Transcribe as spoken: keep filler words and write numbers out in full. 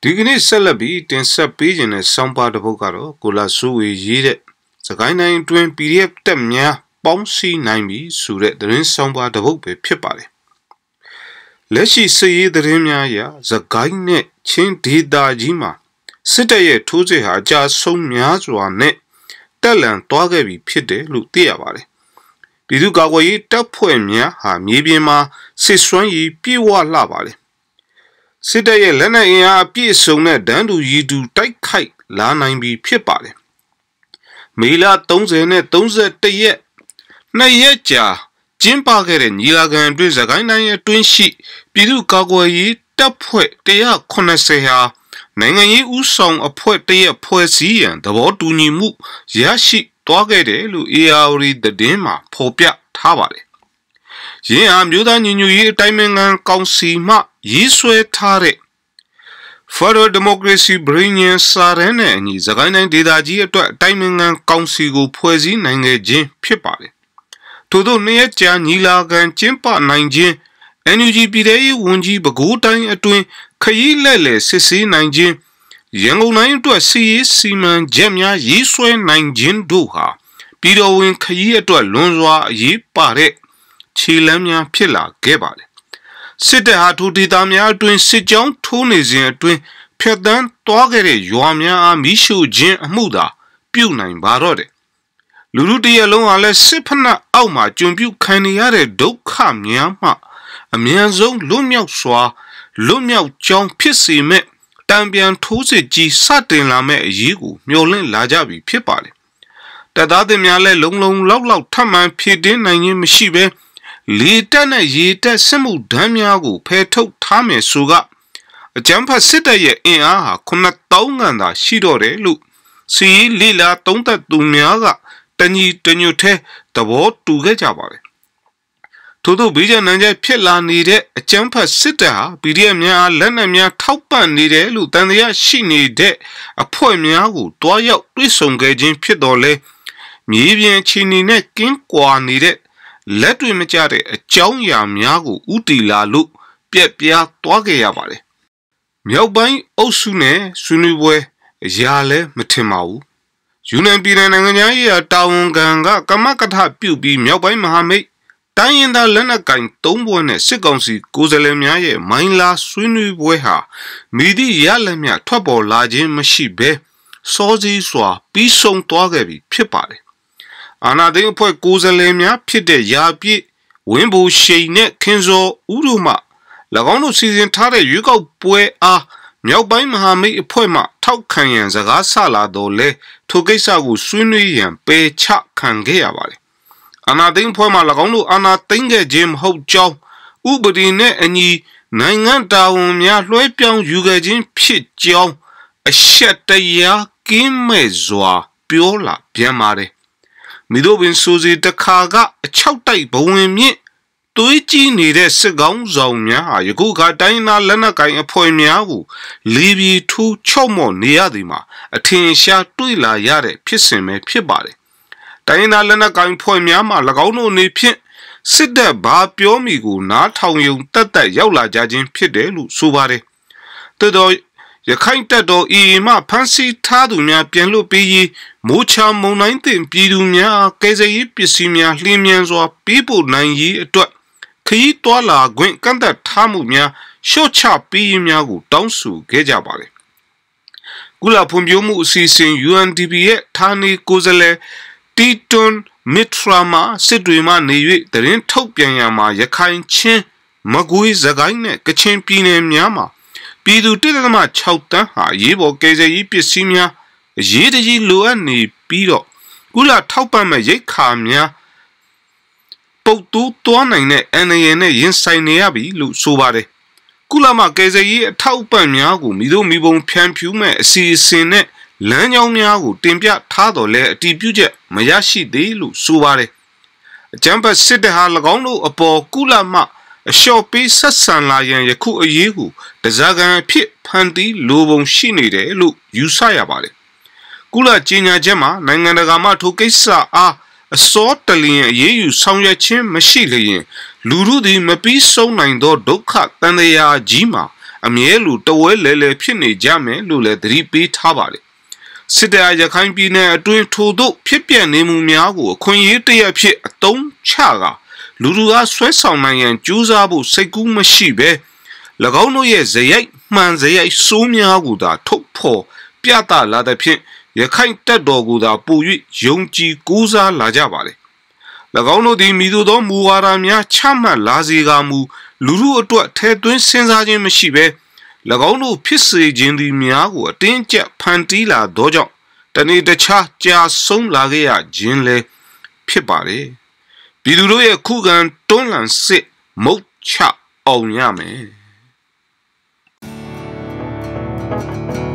ဒီကနေ့ဆက်လက်ပြီးတင်ဆက်ပေးခြင်းတဲ့ဆောင်းပါးတစ်ပုဒ်ကတော့ကိုလာစုဝေရေးတဲ့စကိုင်းတိုင်းတွင် P D F တက်များပေါင်းစည်းနိုင်ပြီဆိုတဲ့သတင်းဆောင်းပါးတစ်ပုဒ်ပဲဖြစ်ပါတယ်လက်ရှိစစ်ရေးသတင်းများအရစကိုင်းနဲ့ချင်းဒေသကြီးမှာစစ်တပ်ရဲ့ထိုးစစ်ဟာအကြဆုံးများစွာနဲ့တက်လန်သွားခဲ့ပြီဖြစ်တယ်လို့သိရပါတယ်ပြည်သူ့ကာကွယ်ရေးတပ်ဖွဲ့များဟာမြေပြင်မှာစစ်စွမ်းရည်ပြေဝလှပါတယ်စစ်တပ်ရဲ့လက်နက်အင်အားအပြည့်စုံတဲ့ဒန်းတူရီတူတိုက်ခိုက်လာနိုင်ပြီဖြစ်ပါတယ်မေလ30နဲ့31ရက်နှစ်ရက်ကြာကျင်းပခဲ့တဲ့ညီလာခံအတွင်းစကိုင်းတိုင်းအတွင်းရှိပြည်သူ့ကာကွယ်ရေးတပ်ဖွဲ့one hundred eightyဟာနိုင်ငံရေးဥဆောင်အဖွဲ့တရက်ဖွဲ့စည်းရန်သဘောတူညီမှုရရှိသွားခဲ့တယ်လို့ A R D သတင်းမှာဖော်ပြထားပါတယ်။ရင်းအားမျိုးသားညီညွတ်ရေးအတိုင်းအမြံကောင်စီမှရေးဆွဲထားတဲ့ Federal Democracy ပြည်ညင်စာရင်းနဲ့အညီစကိုင်းတိုင်းဒေသကြီးအတွက်အတိုင်းအမြံကောင်စီကိုဖွဲ့စည်းနိုင်ခဲ့ခြင်းဖြစ်ပါတယ်။ထို့သောနှစ်ရက်ကြာညီလာခံကျင်းပနိုင်ခြင်း N U G ပြည်ထောင်စုဝန်ကြီးပဲခူးတိုင်းအတွင်းခရီးလက်လက်စစ်ဆေးနိုင်ခြင်းရန်ကုန်တိုင်းအတွက်စီရေးစီမံချက်များရေးဆွဲနိုင်ခြင်းတို့ဟာပြည်တော်ဝင်ခရီးအတွက်လွန်စွာအရေးပါတဲ့ခြေလှမ်းများဖြစ်လာခဲ့ပါတယ်စစ်တပ်ဟာထိုဒေသများအတွင်းစစ်ကြောင်းထိုးနေစဉ်အတွင်းဖျက်ဆီးသွားခဲ့တဲ့ရွာများအားမိရှုခြင်းအမှုသာပြုနိုင်ပါတော့တယ်လူလူတရလုံးဟာလည်းစစ်ဖက်နှက်အောက်မှာကျွံပြုခံနေရတဲ့ဒုက္ခများမှအမြန်ဆုံးလွတ်မြောက်စွာလွတ်မြောက်ကြောင်းဖြစ်စေမဲ့တံပြန်ထိုးစစ်ကြီးစတင်လာမဲ့အရေးကိုမျှော်လင့်လာကြပြီဖြစ်ပါတယ်တပ်သားတွေများလည်းလုံလုံလောက်လောက်ထပ်မံဖြည့်တင်းနိုင်ခြင်းမရှိဘဲလေတက်နဲ့ရေတက်စစ်မှုဓာတ်များကိုဖယ်ထုတ်ထားမယ်ဆိုကအကြမ်းဖက်စစ်တပ်ရဲ့အင်အားဟာnine thousandခန့်သာရှိတော့တယ်လို့စီရေးလီလာသုံးသက်သူများကတညီတညွတ်ထဲသဘောတူခဲ့ကြပါတယ်ထို့သောဗီဇန်နန်ကျဖြစ်လာနေတဲ့အကြမ်းဖက်စစ်တပ်ဟာ P D F များအားလက်နက်များထောက်ပံ့နေတယ်လို့တန်တရားရှိနေတဲ့အဖွဲ့များကိုတွားရောက်တွေ့ဆုံခဲ့ခြင်းဖြစ်တော်လဲမြေပြင်ချီနေနဲ့ကင်းကွာနေတဲ့လက်တွေ့မကျတဲ့အကြောင်းအရာများကိုဥတီလာလို့ပြက်ပြားသွားခဲ့ရပါတယ်မြောက်ပိုင်းအုပ်စုနဲ့ဆွေးနွေးပွဲအရာလဲမထင်ပါဘူးယူနန်ပြည်နယ်နိုင်ငံရေးတာဝန်ခံကကမကထပြုတ်ပြီးမြောက်ပိုင်းမဟာမိတ်တိုင်းရင်းသားလက်နက်ကင်သုံးဘွဲ့နဲ့စစ်ကောင်စီကိုယ်စားလှယ်များရဲ့မိုင်းလာဆွေးနွေးပွဲဟာမိသည့်ရလက်မြထွက်ပေါ်လာခြင်းမရှိဘဲစောစည်းစွာပြီးဆုံးသွားခဲ့ပြီဖြစ်ပါတယ်။အာဏာသိမ်းအဖွဲ့ကိုယ်စားလှယ်များဖြစ်တဲ့ရာပြည့်ဝင်းဘူရှိန်နဲ့ခင်စောဦးတို့မှ၎င်းတို့စီစဉ်ထားတဲ့ရွေးကောက်ပွဲအားမြောက်ပိုင်းမဟာမိတ်အဖွဲ့မှထောက်ခံရန်စကားဆလာတော့လဲထိုကိစ္စကိုဆွေးနွေးရန်ပယ်ချခံခဲ့ရပါတယ်အာနာသိန်းဖွဲ့မှာ၎င်းတို့အာနာသိန်းခဲ့ခြင်းမဟုတ်ကြောင်းဥပဒေနဲ့အညီနိုင်ငံတာဝန်များလွှဲပြောင်းယူခဲ့ခြင်းဖြစ်ကြောင်းအရှက်တရားကင်းမဲ့စွာပြောလာပြန်ပါတယ်မိတို့ပင်ဆိုစီတခါကအချောက်တိုက်ဘဝင်မြင့်သွေးကြီးနေတဲ့စစ်ကောင်းဆောင်များဟာယခုခါတိုင်းသားလက်နက်ကိုင်အဖွဲ့များကိုလီဘီထူးချော့မော့နေရသည်မှာအထင်ရှားတွေ့လာရတဲ့ဖြစ်စဉ်ပဲဖြစ်ပါတယ်တိုင်းသားလက်နက်ကိုင်ဖွဲ့များမှ၎င်းတို့အနေဖြင့်စစ်တပ်ဘာပြောမိကိုနားထောင်ယုံတက်တက်ရောက်လာကြခြင်းဖြစ်တယ်လို့ဆိုပါတယ်တော်တော်ရခိုင်တပ်တော် A A မှဖမ်းဆီးထားသူများပြန်လွတ်ပေးရေးမိုးချမုန်တိုင်းတင်ပြည်သူများကယ်ဆယ်ရေးပစ္စည်းများလျင်မြန်စွာပေးပို့နိုင်ရေးအတွက်ခရီးတွာလာခွင့်ကန့်သတ်ထားမှုများရှော့ချပေးရေးများကိုတောင်းဆိုခဲ့ကြပါတယ်ကုလဖွံ့ဖြိုးမှုအစီအစဉ် U N D P ရဲ့ဌာနေကိုယ်စားလှယ်တီတွန်မစ်ထရာမာစစ်တွေမှနေ၍တရင်ထုတ်ပြန်ရမှာရခိုင်ချင်းမကွေးစကိုင်းနဲ့ကချင်ပြည်နယ်များမှာပြည်သူ one point six တန်းဟာရေးပေါ်ကယ်ဆယ်ရေးပစ္စည်းများအရေးတကြီးလိုအပ်နေပြီးတော့ကုလထောက်ပံ့မဲ့ရိတ်ခါများပုတ်တူးသွားနိုင်တဲ့အန္တရာယ်နဲ့ရင်ဆိုင်နေရပြီလို့ဆိုပါတယ်ကုလမှာကယ်ဆယ်ရေးအထောက်ပံ့များကိုမိတို့မိဘုံဖြန့်ဖြူးမဲ့အစီအစဉ်နဲ့လမ်းကြောင်းများကိုတင်ပြထားတော်လဲအတည်ပြုချက်မရရှိသေးလို့ဆိုပါတယ်အကြမ်းဖက်စစ်တပ်ဟာ၎င်းတို့အပေါ်ကုလမှအလျှော့ပေးဆက်ဆံလာရန်ယခုအရေးကိုတစားကန်အဖြစ်ဖန်တီးလိုပုံရှိနေတယ်လို့ယူဆရပါတယ်ကုလကြီးညာချက်မှာနိုင်ငံတကာမှထိုကိစ္စအားအစောတလျင်အရေးယူဆောင်ရွက်ခြင်းမရှိလျင်လူလူသည်မပြီးဆုံးနိုင်သောဒုက္ခတန်တရားကြီးမှာအမြဲလိုတဝဲလဲလဲဖြစ်နေကြမယ်လို့လည်းသတိပေးထားပါတယ်စစ်တပ်ရခိုင်ပြည်နယ်အတွင်းထို့သို့ဖြစ်ပြနေမှုများကိုအခွင့်အရေးတရဖြစ်အတုံးချကလူလူအားဆွဲဆောင်နိုင်ရန်ကြိုးစားဖို့စိတ်ကူးမရှိဘဲ၎င်းတို့ရဲ့ဇယိုက်မှန်ဇယိုက်စိုးများကိုသာထုတ်ဖော်ပြသလာတဲ့ဖြင့်ရခိုင်တပ်တော်ကိုသာပို၍ယုံကြည်ကိုးစားလာကြပါလေ၎င်းတို့သည်မိသူသောမူဝါဒများချမှတ်လာစေကမူလူလူအတွက်ထဲသွင်းစဉ်းစားခြင်းမရှိဘဲ၎င်းတို့ဖြစ်စေခြင်းသည်များကိုအတင်းကျပ်ဖန်တီးလာသောကြောင့်တနေ့တခြားကြာဆုံးလာခဲ့ရခြင်းလည်းဖြစ်ပါတယ်ပြည်သူတို့ရဲ့ခုခံတွန်းလှန်စစ်မုတ်ချအောင်ရမယ်